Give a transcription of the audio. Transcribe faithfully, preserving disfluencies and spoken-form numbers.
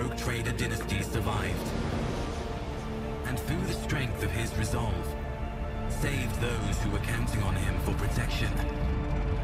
rogue trader dynasty survived. And through the strength of his resolve, saved those who were counting on him for protection.